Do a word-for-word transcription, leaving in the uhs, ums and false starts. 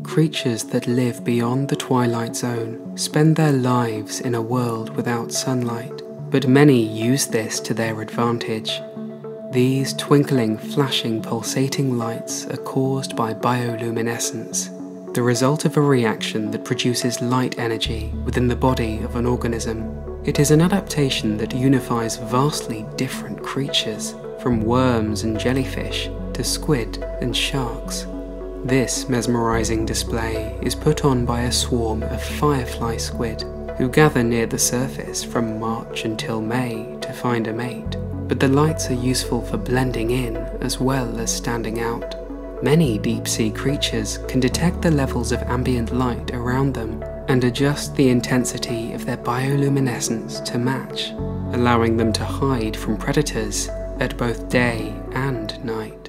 creatures that live beyond the twilight zone spend their lives in a world without sunlight, but many use this to their advantage. These twinkling, flashing, pulsating lights are caused by bioluminescence, the result of a reaction that produces light energy within the body of an organism. It is an adaptation that unifies vastly different creatures, from worms and jellyfish to squid and sharks. This mesmerising display is put on by a swarm of firefly squid, who gather near the surface from March until May to find a mate. But the lights are useful for blending in as well as standing out. Many deep-sea creatures can detect the levels of ambient light around them and adjust the intensity of their bioluminescence to match, allowing them to hide from predators at both day and night.